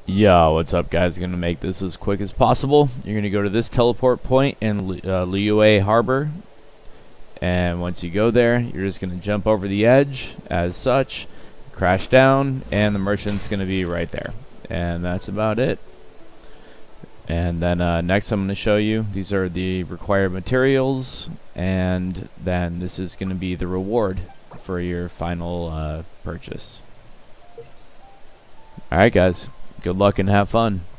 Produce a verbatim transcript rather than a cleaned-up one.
Yo, what's up guys? Gonna make this as quick as possible. You're gonna go to this teleport point in uh, Liyue Harbor, and once you go there, you're just gonna jump over the edge as such, crash down, and the merchant's gonna be right there. And that's about it. And then uh, next I'm gonna show you, these are the required materials, and then this is gonna be the reward for your final uh, purchase. Alright guys, good luck and have fun.